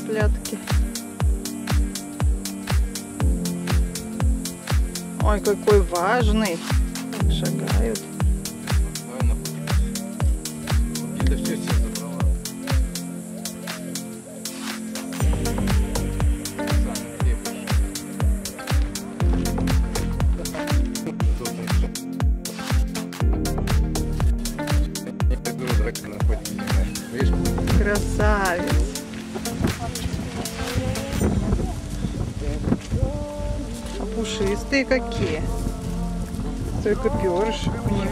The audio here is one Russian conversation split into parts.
цыплятки. Ой, какой важный. Шагают. Красавец. А пушистые какие. Только перышек у них.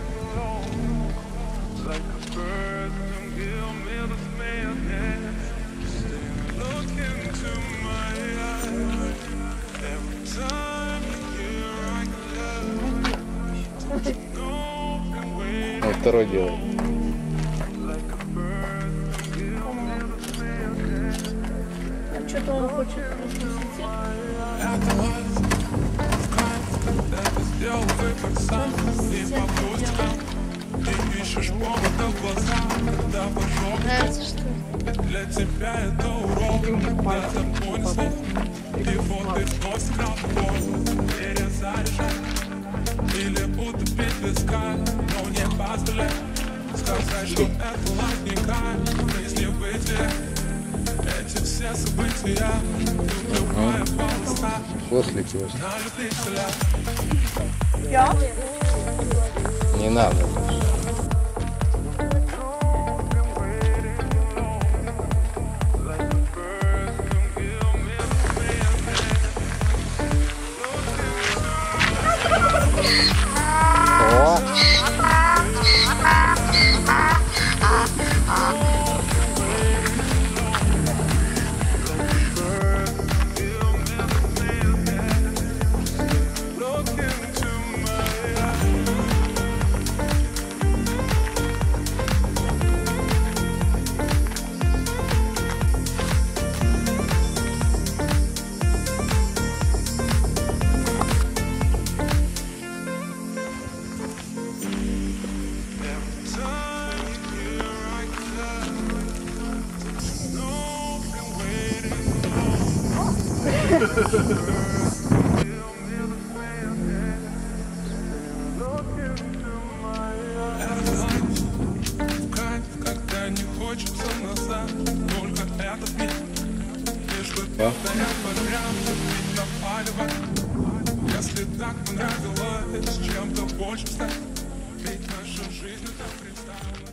Вот второй делает. Что-то он хочет нравится, что для тебя это урок, это больно. И вот ты сносишь работу, перезаряжай. Или утопить виска, но не позволяй сказать, что это ладненько, в жизни выйти. Эти все события, любая полоса. После киос. На любителя. Я? Не надо. О! Когда не хочется назад, только этот миг. Лишь бы повторять подряд, ведь напаливать. Если так понравилось, чем-то больше стать. Ведь наша жизнь так представлена.